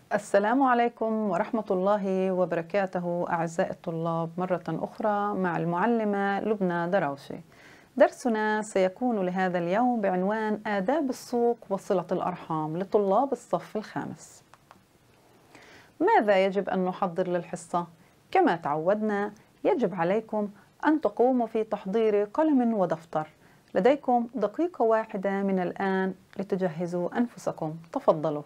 السلام عليكم ورحمة الله وبركاته أعزائي الطلاب مرة أخرى مع المعلمة لبنى دراوشي. درسنا سيكون لهذا اليوم بعنوان آداب السوق وصلة الأرحام لطلاب الصف الخامس. ماذا يجب أن نحضر للحصة؟ كما تعودنا يجب عليكم أن تقوموا في تحضير قلم ودفتر. لديكم دقيقة واحدة من الآن لتجهزوا أنفسكم. تفضلوا.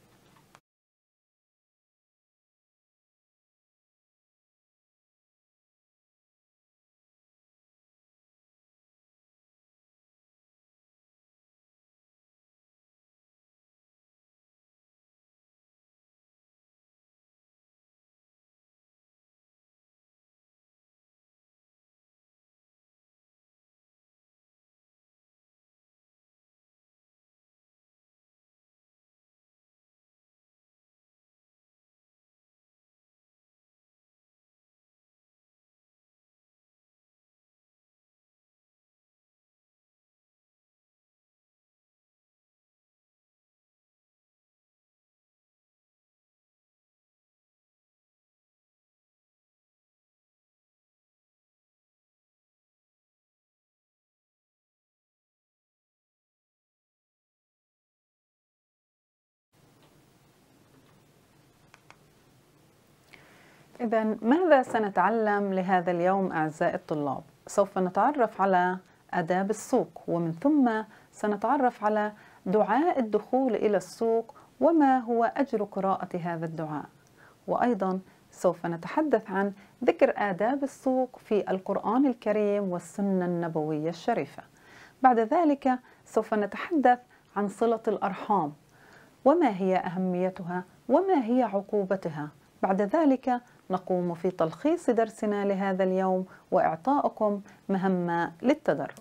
إذن ماذا سنتعلم لهذا اليوم أعزائي الطلاب؟ سوف نتعرف على آداب السوق، ومن ثم سنتعرف على دعاء الدخول إلى السوق وما هو أجر قراءة هذا الدعاء، وأيضا سوف نتحدث عن ذكر آداب السوق في القرآن الكريم والسنة النبوية الشريفة. بعد ذلك سوف نتحدث عن صلة الأرحام وما هي أهميتها وما هي عقوبتها. بعد ذلك نقوم في تلخيص درسنا لهذا اليوم وإعطائكم مهمة للتدرب.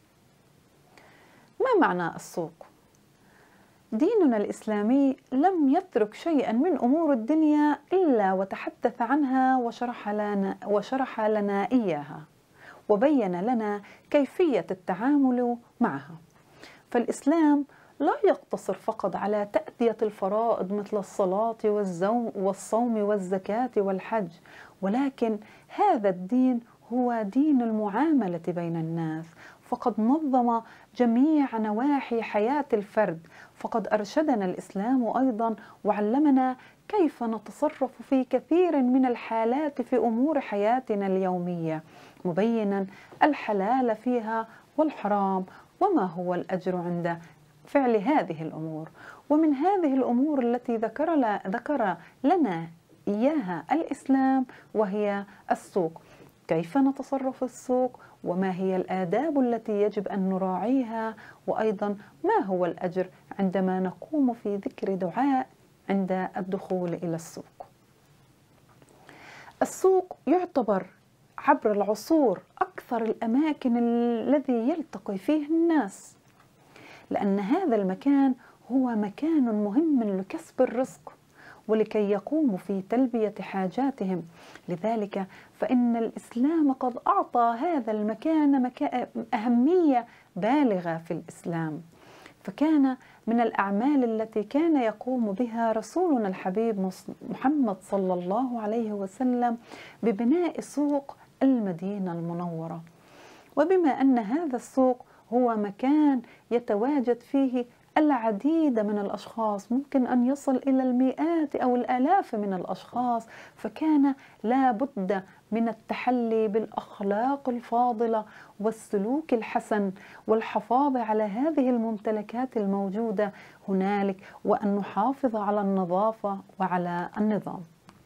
ما معنى السوق؟ ديننا الإسلامي لم يترك شيئا من أمور الدنيا إلا وتحدث عنها وشرح لنا إياها، وبين لنا كيفية التعامل معها. فالإسلام لا يقتصر فقط على تأدية الفرائض مثل الصلاة والصوم والزكاة والحج، ولكن هذا الدين هو دين المعاملة بين الناس، فقد نظم جميع نواحي حياة الفرد. فقد أرشدنا الإسلام أيضا وعلمنا كيف نتصرف في كثير من الحالات في أمور حياتنا اليومية، مبينا الحلال فيها والحرام وما هو الأجر عند فعل هذه الأمور. ومن هذه الأمور التي ذكر لنا إياها الإسلام وهي السوق. كيف نتصرف في السوق وما هي الآداب التي يجب أن نراعيها، وأيضا ما هو الأجر عندما نقوم في ذكر دعاء عند الدخول إلى السوق. السوق يعتبر عبر العصور أكثر الأماكن الذي يلتقي فيه الناس، لأن هذا المكان هو مكان مهم لكسب الرزق ولكي يقوموا في تلبية حاجاتهم. لذلك فإن الإسلام قد أعطى هذا المكان أهمية بالغة في الإسلام. فكان من الأعمال التي كان يقوم بها رسولنا الحبيب محمد صلى الله عليه وسلم ببناء سوق المدينة المنورة. وبما أن هذا السوق هو مكان يتواجد فيه العديد من الأشخاص، ممكن أن يصل إلى المئات أو الآلاف من الأشخاص، فكان لا بد من التحلي بالأخلاق الفاضلة والسلوك الحسن والحفاظ على هذه الممتلكات الموجودة هنالك، وأن نحافظ على النظافة وعلى النظام.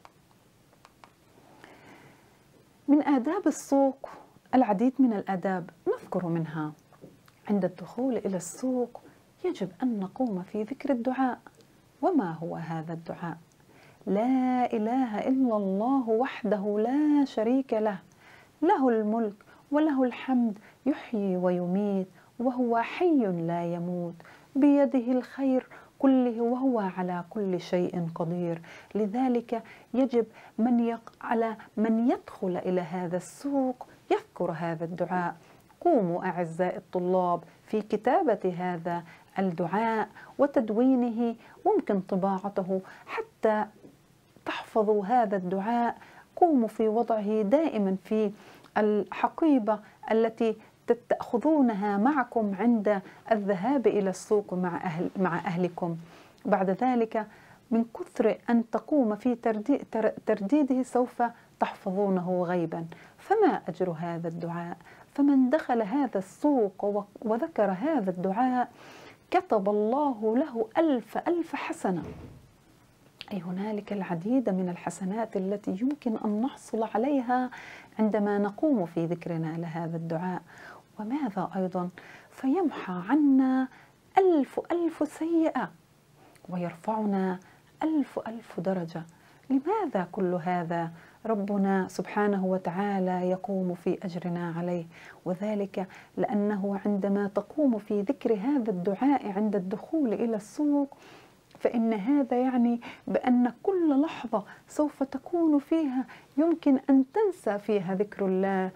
من آداب السوق العديد من الآداب نذكر منها: عند الدخول إلى السوق يجب أن نقوم في ذكر الدعاء. وما هو هذا الدعاء؟ لا إله إلا الله وحده لا شريك له، له الملك وله الحمد يحيي ويميت وهو حي لا يموت، بيده الخير كله وهو على كل شيء قدير. لذلك يجب على من يدخل إلى هذا السوق يذكر هذا الدعاء. قوموا أعزائي الطلاب في كتابة هذا الدعاء وتدوينه، ممكن طباعته. حتى تحفظوا هذا الدعاء قوموا في وضعه دائما في الحقيبة التي تأخذونها معكم عند الذهاب إلى السوق مع أهلكم. بعد ذلك من كثر أن تقوم في ترديده سوف تحفظونه غيبا. فما أجر هذا الدعاء؟ فمن دخل هذا السوق وذكر هذا الدعاء كتب الله له ألف حسنة. أي هنالك العديد من الحسنات التي يمكن أن نحصل عليها عندما نقوم في ذكرنا لهذا الدعاء. وماذا أيضا؟ فيمحى عنا ألف سيئة ويرفعنا ألف درجة. لماذا كل هذا؟ ربنا سبحانه وتعالى يقوم في أجرنا عليه، وذلك لأنه عندما تقوم في ذكر هذا الدعاء عند الدخول إلى السوق فإن هذا يعني بأن كل لحظة سوف تكون فيها يمكن أن تنسى فيها ذكر الله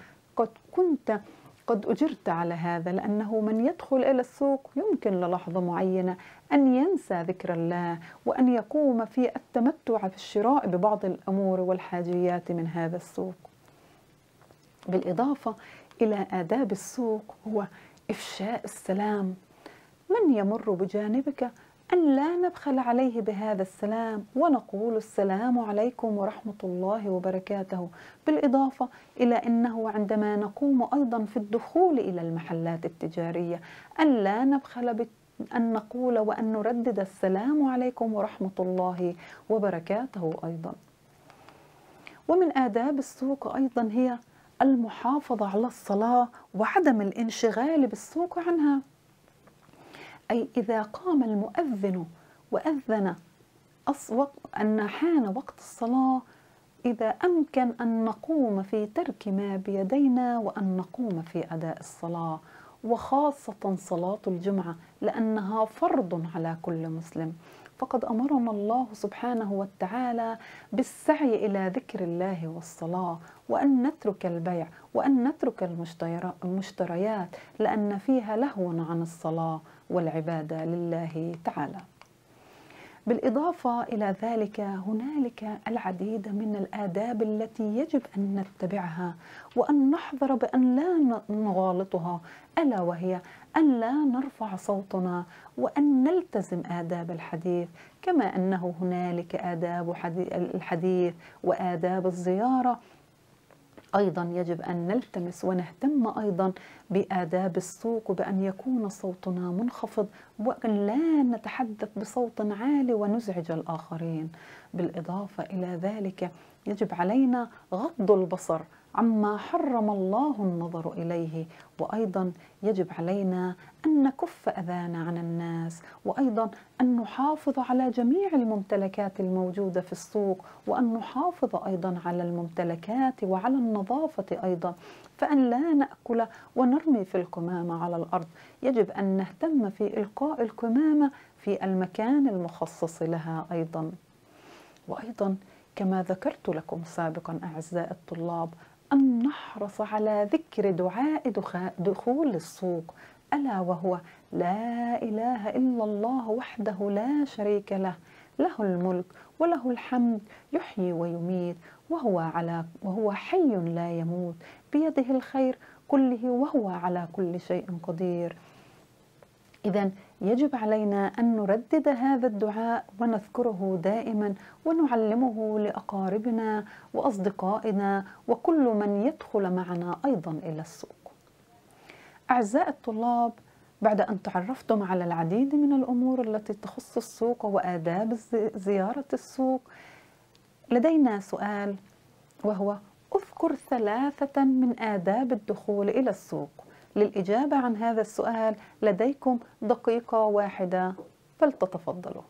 قد أجرت على هذا، لأنه من يدخل إلى السوق يمكن للحظة معينة أن ينسى ذكر الله وأن يقوم في التمتع في الشراء ببعض الأمور والحاجيات من هذا السوق. بالإضافة إلى آداب السوق هو إفشاء السلام. من يمر بجانبك أن لا نبخل عليه بهذا السلام ونقول السلام عليكم ورحمة الله وبركاته. بالإضافة إلى أنه عندما نقوم أيضا في الدخول إلى المحلات التجارية أن لا نبخل أن نقول وأن نردد السلام عليكم ورحمة الله وبركاته أيضا. ومن آداب السوق أيضا هي المحافظة على الصلاة وعدم الانشغال بالسوق عنها. أي إذا قام المؤذن وأذن أن حان وقت الصلاة، إذا أمكن أن نقوم في ترك ما بيدينا وأن نقوم في أداء الصلاة، وخاصة صلاة الجمعة لأنها فرض على كل مسلم. فقد أمرنا الله سبحانه وتعالى بالسعي إلى ذكر الله والصلاة، وأن نترك البيع وأن نترك المشتريات لأن فيها لهو عن الصلاة والعبادة لله تعالى. بالإضافة إلى ذلك هنالك العديد من الآداب التي يجب أن نتبعها وأن نحذر بأن لا نغالطها، ألا وهي أن لا نرفع صوتنا وأن نلتزم آداب الحديث، كما أنه هنالك آداب الحديث وآداب الزيارة. أيضا يجب أن نلتمس ونهتم أيضا بآداب السوق بأن يكون صوتنا منخفض وأن لا نتحدث بصوت عالي ونزعج الآخرين. بالإضافة إلى ذلك يجب علينا غض البصر عما حرم الله النظر إليه، وأيضا يجب علينا أن نكف أذانا عن الناس، وأيضا أن نحافظ على جميع الممتلكات الموجودة في السوق، وأن نحافظ أيضا على الممتلكات وعلى النظافة أيضا، فأن لا نأكل ونرمي في القمامة على الأرض. يجب أن نهتم في إلقاء القمامة في المكان المخصص لها أيضا. وأيضا كما ذكرت لكم سابقا أعزائي الطلاب أن نحرص على ذكر دعاء دخول السوق، ألا وهو لا إله إلا الله وحده لا شريك له، له الملك وله الحمد يحيي ويميت وهو حي لا يموت بيده الخير كله وهو على كل شيء قدير. إذن يجب علينا أن نردد هذا الدعاء ونذكره دائما ونعلمه لأقاربنا وأصدقائنا وكل من يدخل معنا أيضا إلى السوق. أعزائي الطلاب، بعد أن تعرفتم على العديد من الأمور التي تخص السوق وآداب زيارة السوق، لدينا سؤال وهو: اذكر 3 من آداب الدخول إلى السوق. للإجابة عن هذا السؤال لديكم دقيقة واحدة، فلتتفضلوا.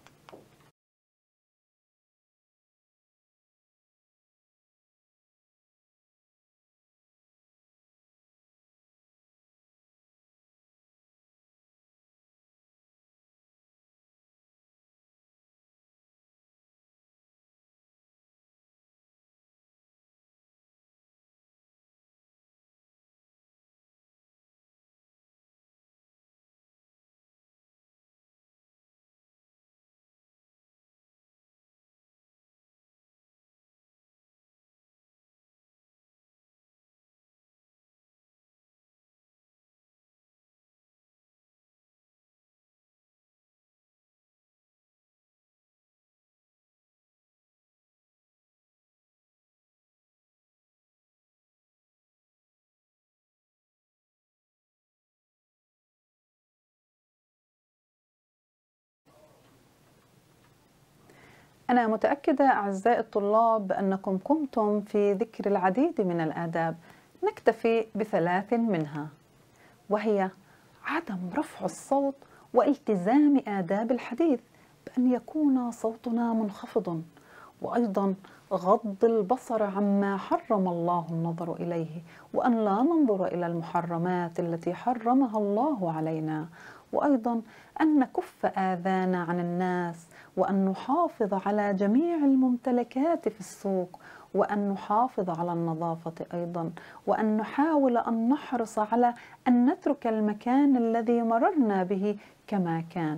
أنا متأكدة أعزائي الطلاب بأنكم قمتم في ذكر العديد من الآداب، نكتفي بثلاث منها، وهي عدم رفع الصوت والتزام آداب الحديث بأن يكون صوتنا منخفض، وأيضا غض البصر عما حرم الله النظر إليه، وأن لا ننظر إلى المحرمات التي حرمها الله علينا، وأيضا أن نكف آذانا عن الناس، وأن نحافظ على جميع الممتلكات في السوق، وأن نحافظ على النظافة أيضا، وأن نحاول أن نحرص على أن نترك المكان الذي مررنا به كما كان.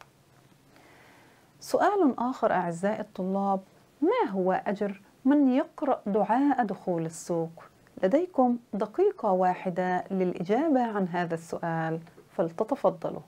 سؤال آخر أعزائي الطلاب: ما هو أجر من يقرأ دعاء دخول السوق؟ لديكم دقيقة واحدة للإجابة عن هذا السؤال، فلتتفضلوا.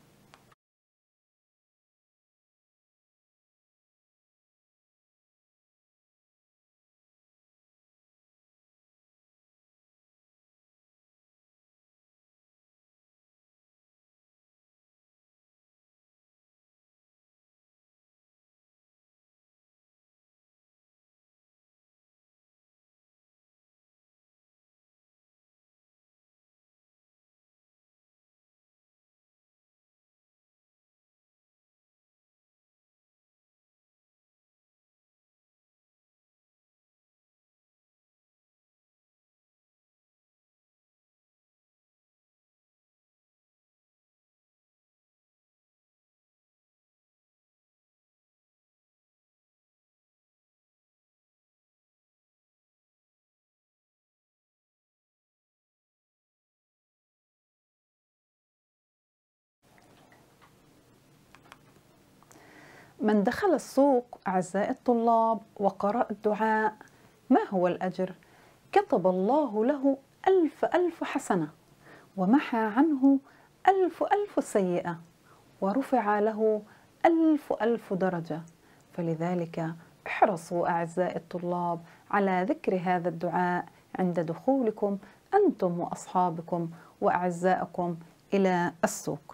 من دخل السوق أعزائي الطلاب وقرأ الدعاء، ما هو الأجر؟ كتب الله له 1000 حسنة، ومحى عنه 1000 سيئة، ورفع له 1000 درجة. فلذلك احرصوا أعزائي الطلاب على ذكر هذا الدعاء عند دخولكم أنتم وأصحابكم وأعزائكم إلى السوق.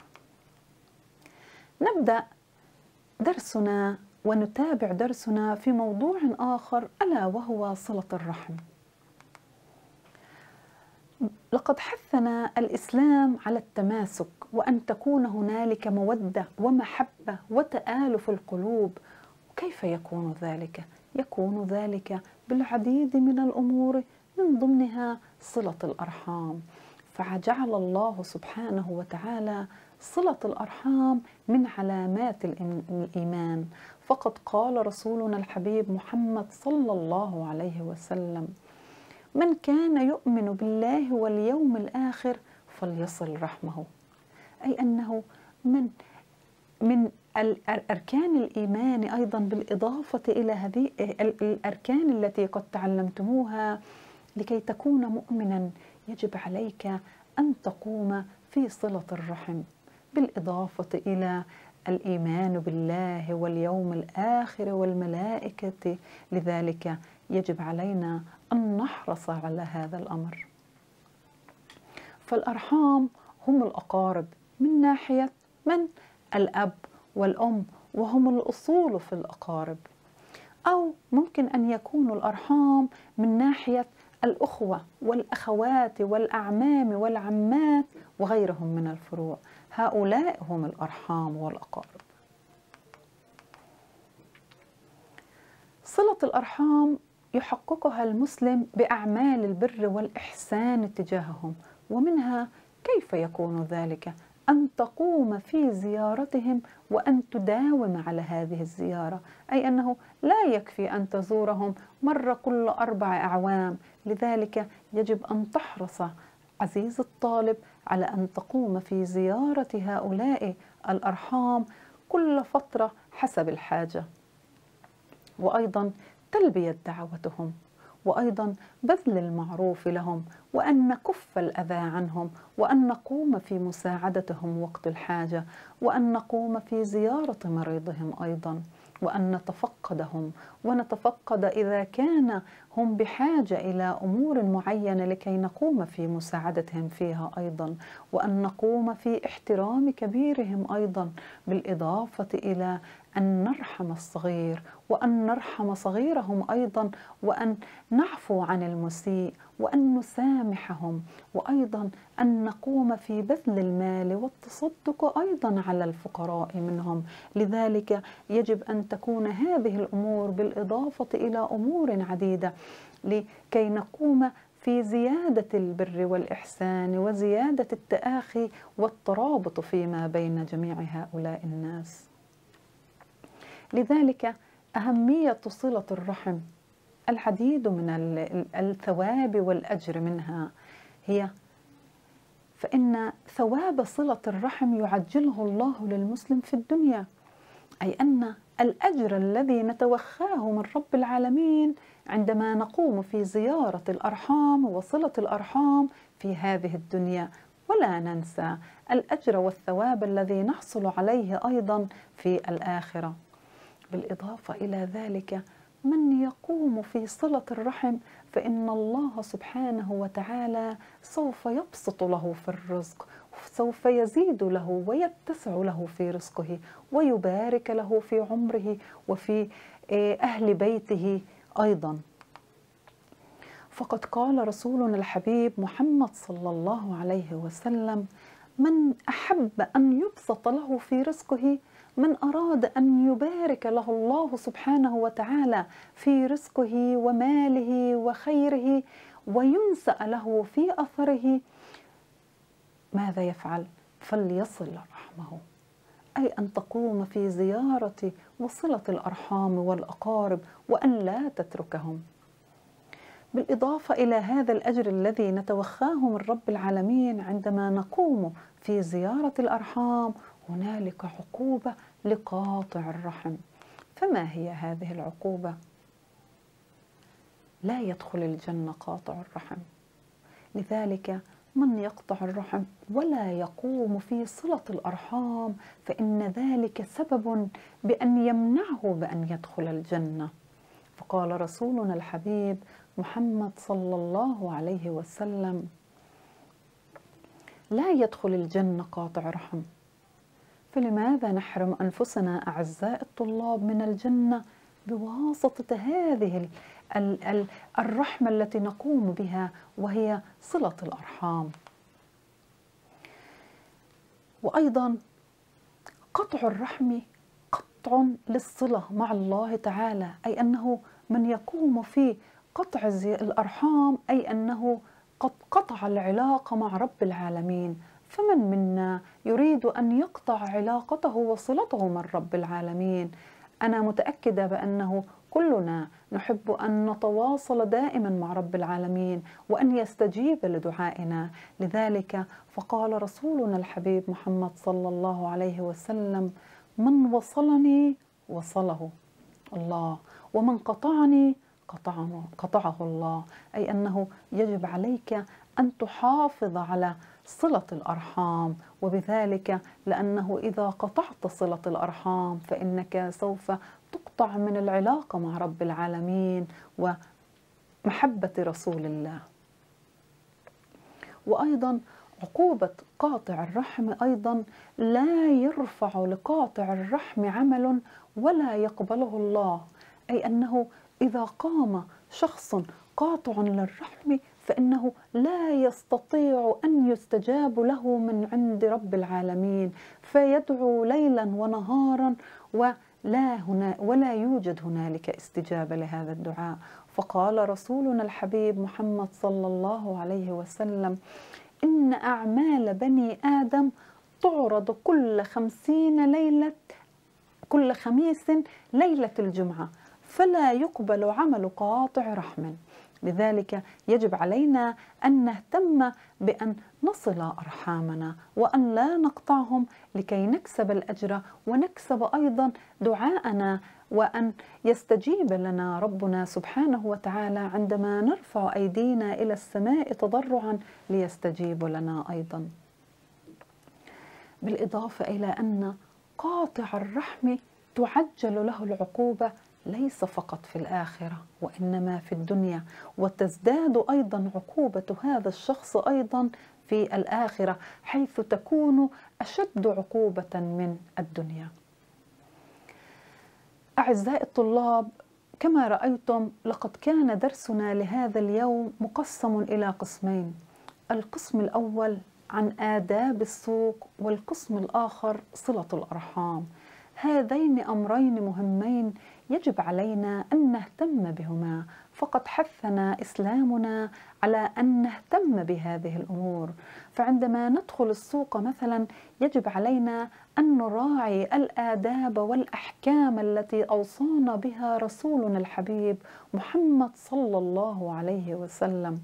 نبدأ درسنا ونتابع درسنا في موضوع آخر، ألا وهو صلة الرحم. لقد حثنا الإسلام على التماسك، وأن تكون هنالك مودة ومحبة وتآلف القلوب. كيف يكون ذلك؟ يكون ذلك بالعديد من الأمور، من ضمنها صلة الأرحام. فجعل الله سبحانه وتعالى صلة الأرحام من علامات الإيمان، فقد قال رسولنا الحبيب محمد صلى الله عليه وسلم: من كان يؤمن بالله واليوم الآخر فليصل رحمه. أي أنه من أركان الإيمان أيضا، بالإضافة إلى هذه الأركان التي قد تعلمتموها، لكي تكون مؤمنا يجب عليك أن تقوم في صلة الرحم، بالإضافة إلى الإيمان بالله واليوم الآخر والملائكة. لذلك يجب علينا أن نحرص على هذا الأمر. فالأرحام هم الأقارب من ناحية من؟ الأب والأم، وهم الأصول في الأقارب. أو ممكن أن يكون الأرحام من ناحية الأخوة والأخوات والأعمام والعمات وغيرهم من الفروع. هؤلاء هم الأرحام والأقارب. صلة الأرحام يحققها المسلم بأعمال البر والإحسان تجاههم، ومنها كيف يكون ذلك؟ أن تقوم في زيارتهم وأن تداوم على هذه الزيارة، أي أنه لا يكفي أن تزورهم مرة كل 4 أعوام. لذلك يجب أن تحرص عزيز الطالب على أن تقوم في زيارة هؤلاء الأرحام كل فترة حسب الحاجة، وأيضا تلبية دعوتهم، وأيضا بذل المعروف لهم، وأن نكف الأذى عنهم، وأن نقوم في مساعدتهم وقت الحاجة، وأن نقوم في زيارة مريضهم أيضا، وأن نتفقدهم ونتفقد إذا كان هم بحاجة إلى أمور معينة لكي نقوم في مساعدتهم فيها أيضا، وأن نقوم في احترام كبيرهم أيضا، بالإضافة إلى أن نرحم الصغير وأن نرحم صغيرهم أيضا، وأن نعفو عن المسيء وأن نسامحهم، وأيضا أن نقوم في بذل المال والتصدق أيضا على الفقراء منهم. لذلك يجب أن تكون هذه الأمور بالإضافة إلى أمور عديدة لكي نقوم في زيادة البر والإحسان وزيادة التآخي والترابط فيما بين جميع هؤلاء الناس. لذلك أهمية صلة الرحم، العديد من الثواب والأجر منها هي فإن ثواب صلة الرحم يعجله الله للمسلم في الدنيا، أي أن الأجر الذي نتوخاه من رب العالمين عندما نقوم في زيارة الأرحام وصلة الأرحام في هذه الدنيا، ولا ننسى الأجر والثواب الذي نحصل عليه أيضا في الآخرة. بالإضافة إلى ذلك من يقوم في صلة الرحم فإن الله سبحانه وتعالى سوف يبسط له في الرزق، سوف يزيد له ويتسع له في رزقه ويبارك له في عمره وفي أهل بيته أيضا. فقد قال رسولنا الحبيب محمد صلى الله عليه وسلم: من أحب أن يبسط له في رزقه، من أراد أن يبارك له الله سبحانه وتعالى في رزقه وماله وخيره وينسأ له في أثره، ماذا يفعل؟ فليصل رحمه، أي أن تقوم في زيارة وصلة الأرحام والأقارب وأن لا تتركهم. بالإضافة إلى هذا الأجر الذي نتوخاه من رب العالمين عندما نقوم في زيارة الأرحام، هنالك عقوبة لقاطع الرحم. فما هي هذه العقوبة؟ لا يدخل الجنة قاطع الرحم. لذلك من يقطع الرحم ولا يقوم في صلة الأرحام فإن ذلك سبب بأن يمنعه بأن يدخل الجنة. فقال رسولنا الحبيب محمد صلى الله عليه وسلم: لا يدخل الجنة قاطع رحم. فلماذا نحرم أنفسنا أعزائي الطلاب من الجنة بواسطة هذه الرحمة التي نقوم بها وهي صلة الأرحام؟ وأيضا قطع الرحم قطع للصلة مع الله تعالى، أي أنه من يقوم في قطع الأرحام أي أنه قد قطع العلاقة مع رب العالمين. فمن منا يريد أن يقطع علاقته وصلته من رب العالمين؟ أنا متأكدة بأنه كلنا نحب أن نتواصل دائما مع رب العالمين وأن يستجيب لدعائنا. لذلك فقال رسولنا الحبيب محمد صلى الله عليه وسلم: من وصلني وصله الله، ومن قطعني قطعه الله. أي أنه يجب عليك أن تحافظ على صلة الأرحام، وبذلك لأنه إذا قطعت صلة الأرحام فإنك سوف تقطع من العلاقة مع رب العالمين ومحبة رسول الله. وأيضا عقوبة قاطع الرحم أيضا لا يرفع لقاطع الرحم عمل ولا يقبله الله. أي أنه إذا قام شخص قاطع للرحم فإنه لا يستطيع أن يستجاب له من عند رب العالمين، فيدعو ليلا ونهارا ولا يوجد هنالك استجابة لهذا الدعاء. فقال رسولنا الحبيب محمد صلى الله عليه وسلم: إن أعمال بني آدم تعرض كل خميس ليلة الجمعة، فلا يقبل عمل قاطع رحم. لذلك يجب علينا أن نهتم بأن نصل أرحامنا وأن لا نقطعهم لكي نكسب الأجر ونكسب أيضا دعاءنا، وأن يستجيب لنا ربنا سبحانه وتعالى عندما نرفع أيدينا إلى السماء تضرعا ليستجيب لنا أيضا. بالإضافة إلى أن قاطع الرحم تعجل له العقوبة ليس فقط في الآخرة وإنما في الدنيا، وتزداد أيضا عقوبة هذا الشخص أيضا في الآخرة، حيث تكون أشد عقوبة من الدنيا. أعزائي الطلاب، كما رأيتم لقد كان درسنا لهذا اليوم مقسم إلى قسمين: القسم الأول عن آداب السوق، والقسم الآخر صلة الأرحام. هذين أمرين مهمين يجب علينا أن نهتم بهما، فقد حثنا إسلامنا على أن نهتم بهذه الأمور. فعندما ندخل السوق مثلا يجب علينا أن نراعي الآداب والأحكام التي أوصانا بها رسولنا الحبيب محمد صلى الله عليه وسلم،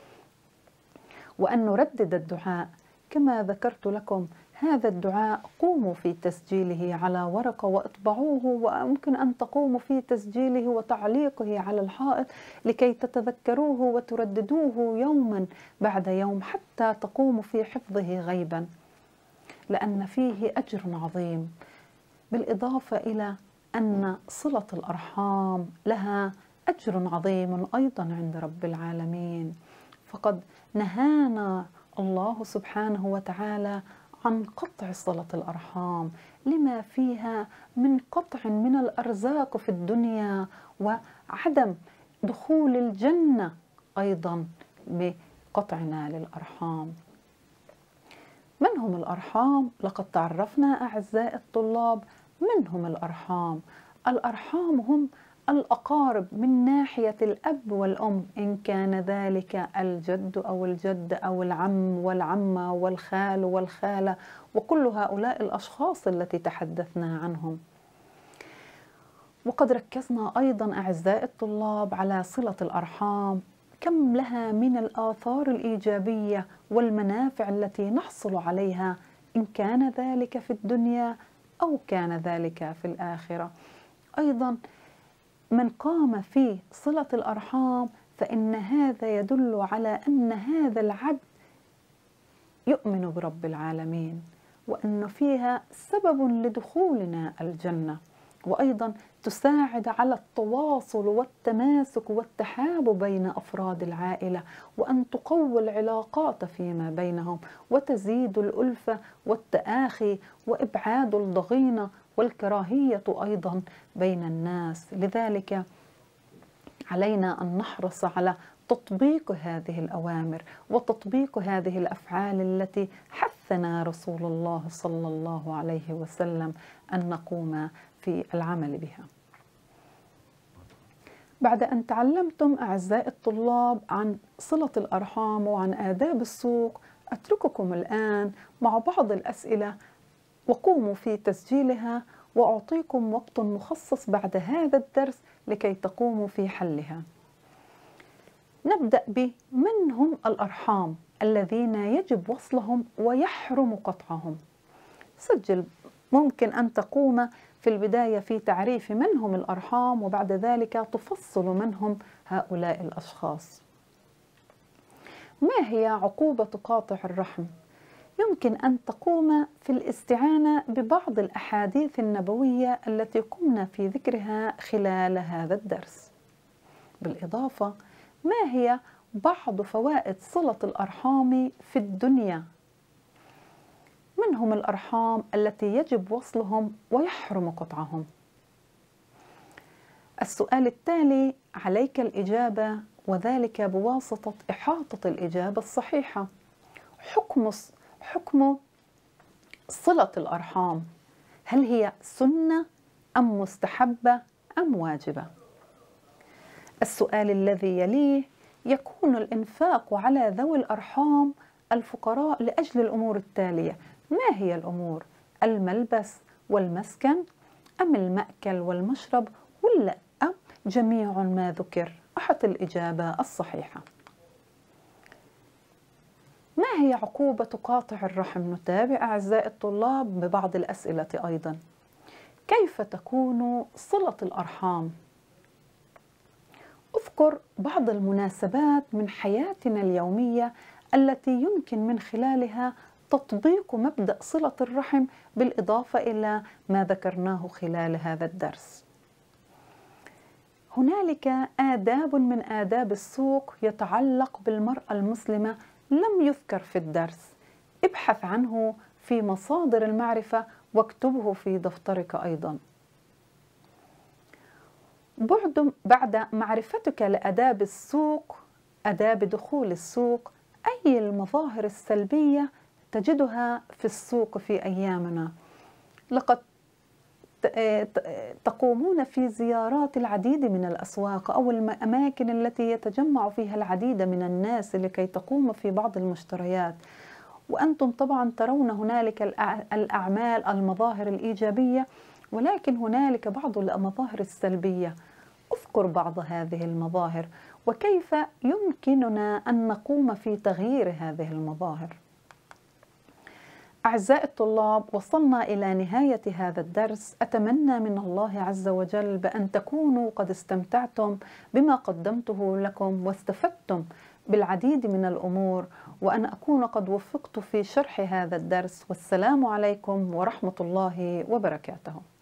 وأن نردد الدعاء. كما ذكرت لكم، هذا الدعاء قوموا في تسجيله على ورقة وإطبعوه، وممكن أن تقوموا في تسجيله وتعليقه على الحائط لكي تتذكروه وترددوه يوما بعد يوم حتى تقوموا في حفظه غيبا، لأن فيه أجر عظيم، بالإضافة إلى أن صلة الأرحام لها أجر عظيم أيضا عند رب العالمين. فقد نهانا الله سبحانه وتعالى عن قطع صلة الأرحام لما فيها من قطع من الأرزاق في الدنيا وعدم دخول الجنة أيضا بقطعنا للأرحام. من هم الأرحام؟ لقد تعرفنا أعزائي الطلاب من هم الأرحام. الأرحام هم الأقارب من ناحية الأب والأم، إن كان ذلك الجد أو الجد أو العم والعمة والخال والخالة، وكل هؤلاء الأشخاص التي تحدثنا عنهم. وقد ركزنا أيضا أعزائي الطلاب على صلة الأرحام، كم لها من الآثار الإيجابية والمنافع التي نحصل عليها، إن كان ذلك في الدنيا أو كان ذلك في الآخرة. أيضا من قام في صلة الأرحام فإن هذا يدل على أن هذا العبد يؤمن برب العالمين، وأن فيها سبب لدخولنا الجنة، وأيضا تساعد على التواصل والتماسك والتحاب بين أفراد العائلة، وأن تقوي العلاقات فيما بينهم، وتزيد الألفة والتآخي، وإبعاد الضغينة والكراهية أيضا بين الناس. لذلك علينا أن نحرص على تطبيق هذه الأوامر وتطبيق هذه الأفعال التي حثنا رسول الله صلى الله عليه وسلم أن نقوم في العمل بها. بعد أن تعلمتم أعزائي الطلاب عن صلة الأرحام وعن آداب السوق، أترككم الآن مع بعض الأسئلة وقوموا في تسجيلها، وأعطيكم وقت مخصص بعد هذا الدرس لكي تقوموا في حلها. نبدأ بمن هم الأرحام الذين يجب وصلهم ويحرم قطعهم. سجل، ممكن أن تقوم في البداية في تعريف من هم الأرحام، وبعد ذلك تفصل من هم هؤلاء الأشخاص. ما هي عقوبة قاطع الرحم؟ يمكن أن تقوم في الاستعانة ببعض الأحاديث النبوية التي قمنا في ذكرها خلال هذا الدرس. بالإضافة، ما هي بعض فوائد صلة الأرحام في الدنيا؟ من هم الأرحام التي يجب وصلهم ويحرم قطعهم؟ السؤال التالي عليك الإجابة، وذلك بواسطة إحاطة الإجابة الصحيحة. حكم صلة الأرحام، هل هي سنة أم مستحبة أم واجبة؟ السؤال الذي يليه، يكون الإنفاق على ذوي الأرحام الفقراء لأجل الأمور التالية. ما هي الأمور؟ الملبس والمسكن، أم المأكل والمشرب، ولا أم جميع ما ذكر؟ أحط الإجابة الصحيحة. ما هي عقوبة قاطع الرحم؟ نتابع أعزائي الطلاب ببعض الأسئلة أيضا. كيف تكون صلة الأرحام؟ اذكر بعض المناسبات من حياتنا اليومية التي يمكن من خلالها تطبيق مبدأ صلة الرحم، بالإضافة إلى ما ذكرناه خلال هذا الدرس. هنالك آداب من آداب السوق يتعلق بالمرأة المسلمة لم يذكر في الدرس. ابحث عنه في مصادر المعرفة واكتبه في دفترك أيضا. بعد معرفتك لآداب السوق، آداب دخول السوق، أي المظاهر السلبية تجدها في السوق في أيامنا. لقد تقومون في زيارات العديد من الأسواق أو الأماكن التي يتجمع فيها العديد من الناس لكي تقوم في بعض المشتريات، وأنتم طبعا ترون هنالك الأعمال المظاهر الإيجابية، ولكن هنالك بعض المظاهر السلبية. أذكر بعض هذه المظاهر وكيف يمكننا أن نقوم في تغيير هذه المظاهر. أعزائي الطلاب، وصلنا إلى نهاية هذا الدرس. أتمنى من الله عز وجل بأن تكونوا قد استمتعتم بما قدمته لكم واستفدتم بالعديد من الأمور، وأن أكون قد وفقت في شرح هذا الدرس. والسلام عليكم ورحمة الله وبركاته.